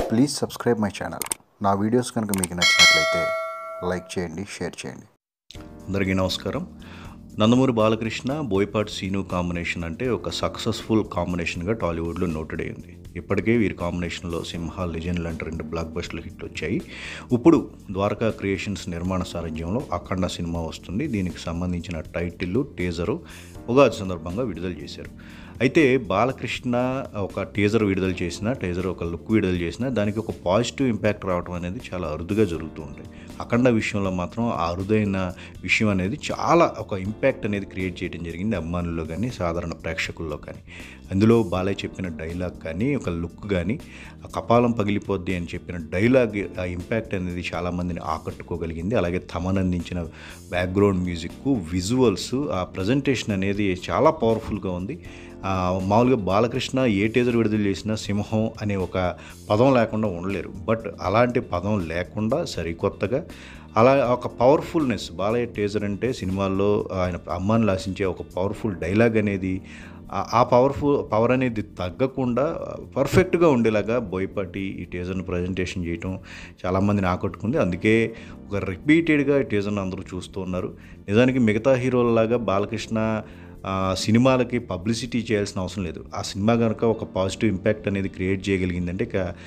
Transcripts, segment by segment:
Please subscribe my channel. నా videos కనుక మీకు నచ్చినట్లయితే లైక్ చేయండి, షేర్ చేయండి. అందరికీ నమస్కారం. నందమూరి బాలకృష్ణ, బోయపాటి సీను కాంబినేషన్ అంటే ఒక సక్సెస్ఫుల్ కాంబినేషన్గా టాలీవుడ్లో నోటెడ్ అయింది. ఇప్పటికే వీరి కాంబినేషన్లో సింహ, లెజెండ్ లాంటి 2 బ్లాక్ బస్టర్లు హిట్లు వచ్చాయి. ఇప్పుడు ద్వారకా క్రియేషన్స్ నిర్మాణ సారథ్యంలో అఖండ సినిమా వస్తుంది. దీనికి సంబంధించిన టైటిల్, టీజరు ఉగాది సందర్భంగా విడుదల చేశారు. అయితే బాలకృష్ణ ఒక టీజర్ విడుదల చేసిన, ఒక లుక్ విడుదల చేసిన దానికి ఒక పాజిటివ్ ఇంపాక్ట్ రావడం అనేది చాలా అరుదుగా జరుగుతూ ఉంటాయి. అఖండ విషయంలో మాత్రం ఆ అరుదైన విషయం అనేది చాలా ఒక ఇంపాక్ట్ అనేది క్రియేట్ చేయడం జరిగింది అభిమానుల్లో కానీ, సాధారణ ప్రేక్షకుల్లో కానీ. అందులో బాలయ్య చెప్పిన డైలాగ్ కానీ, ఒక లుక్ కానీ, ఆ కపాలం పగిలిపోద్ది అని చెప్పిన డైలాగ్, ఆ ఇంపాక్ట్ అనేది చాలామందిని ఆకట్టుకోగలిగింది. అలాగే తమన్ అందించిన బ్యాక్గ్రౌండ్ మ్యూజిక్, విజువల్స్, ఆ ప్రజెంటేషన్ అనేది చాలా పవర్ఫుల్గా ఉంది. మామూలుగా బాలకృష్ణ ఏ టీజర్ విడుదల చేసినా సింహం అనే ఒక పదం లేకుండా ఉండలేరు. బట్ అలాంటి పదం లేకుండా సరికొత్తగా అలా ఒక పవర్ఫుల్నెస్, బాలయ్య టీజర్ అంటే సినిమాల్లో ఆయన అమ్మాన్ని ఆశించే ఒక పవర్ఫుల్ డైలాగ్ అనేది, ఆ పవర్ అనేది తగ్గకుండా పర్ఫెక్ట్గా ఉండేలాగా బోయపాటి ఈ టీజర్ను ప్రజెంటేషన్ చేయటం చాలామందిని ఆకట్టుకుంది. అందుకే ఒక రిపీటెడ్గా ఈ టీజర్ను అందరూ చూస్తూ ఉన్నారు. నిజానికి మిగతా హీరోలలాగా బాలకృష్ణ సినిమాలకి పబ్లిసిటీ చేయాల్సిన అవసరం లేదు. ఆ సినిమా కనుక ఒక పాజిటివ్ ఇంపాక్ట్ అనేది క్రియేట్ చేయగలిగిందంటే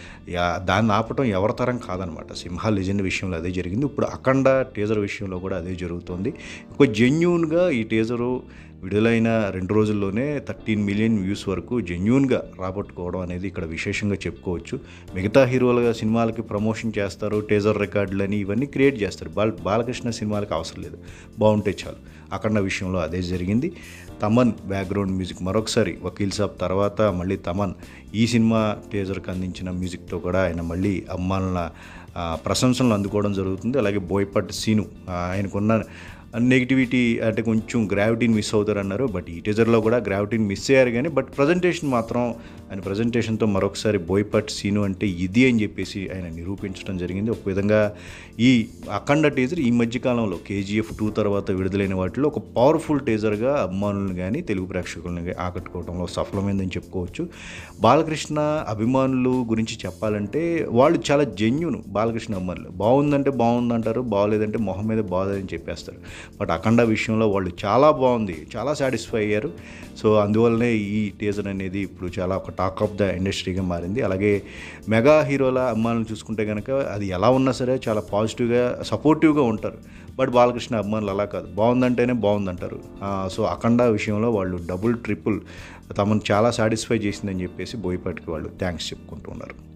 దాన్ని ఆపటం ఎవరి తరం కాదనమాట. సింహ, లెజెండ్ విషయంలో అదే జరిగింది. ఇప్పుడు అఖండ టీజర్ విషయంలో కూడా అదే జరుగుతుంది. ఒక జెన్యూన్గా ఈ టీజరు విడుదలైన 2 రోజుల్లోనే 13 మిలియన్ వ్యూస్ వరకు జెన్యూన్గా రాబట్టుకోవడం అనేది ఇక్కడ విశేషంగా చెప్పుకోవచ్చు. మిగతా హీరోలుగా సినిమాలకి ప్రమోషన్ చేస్తారు, టీజర్ రికార్డులని ఇవన్నీ క్రియేట్ చేస్తారు. బాలకృష్ణ సినిమాలకి అవసరం లేదు, బాగుంటే చాలు. అఖండ విషయంలో అదే జరిగింది. తమన్ బ్యాక్గ్రౌండ్ మ్యూజిక్ మరొకసారి వకీల్ సాబ్ తర్వాత మళ్ళీ తమన్ ఈ సినిమా టీజర్కి అందించిన మ్యూజిక్తో కూడా ఆయన మళ్ళీ అమ్మానుల ప్రశంసలు అందుకోవడం జరుగుతుంది. అలాగే బోయపాటి సీను ఆయనకున్న నెగిటివిటీ అంటే కొంచెం గ్రావిటీని మిస్ అవుతారన్నారు. బట్ ఈ టీజర్లో కూడా గ్రావిటీని మిస్ అయ్యారు కానీ, బట్ ప్రజెంటేషన్ మాత్రం ఆయన ప్రజెంటేషన్తో మరొకసారి బోయపాటి సీను అంటే ఇది అని చెప్పేసి ఆయన నిరూపించడం జరిగింది. ఒక విధంగా ఈ అఖండ టీజర్ ఈ మధ్యకాలంలో KGF 2 తర్వాత విడుదలైన వాటిలో ఒక పవర్ఫుల్ టీజర్గా అభిమానులను కానీ, తెలుగు ప్రేక్షకులను ఆకట్టుకోవడంలో సఫలమైందని చెప్పుకోవచ్చు. బాలకృష్ణ అభిమానులు గురించి చెప్పాలంటే వాళ్ళు చాలా జెన్యూన్. బాలకృష్ణ అభిమానులు బాగుందంటే బాగుందంటారు, బాగోలేదంటే మొహం మీద బాగోలేదని చెప్పేస్తారు. బట్ అఖండ విషయంలో వాళ్ళు చాలా బాగుంది, చాలా సాటిస్ఫై అయ్యారు. సో అందువల్లనే ఈ టీజర్ అనేది ఇప్పుడు చాలా ఒక టాక్ ఆఫ్ ద ఇండస్ట్రీగా మారింది. అలాగే మెగా హీరోల అభిమానులు చూసుకుంటే కనుక అది ఎలా ఉన్నా సరే చాలా పాజిటివ్గా, సపోర్టివ్గా ఉంటారు. బట్ బాలకృష్ణ అభిమానులు అలా కాదు, బాగుందంటేనే బాగుందంటారు. సో అఖండ విషయంలో వాళ్ళు డబుల్, ట్రిపుల్ తమను చాలా సాటిస్ఫై చేసిందని చెప్పేసి బోయపాటికి వాళ్ళు థ్యాంక్స్ చెప్పుకుంటూ ఉన్నారు.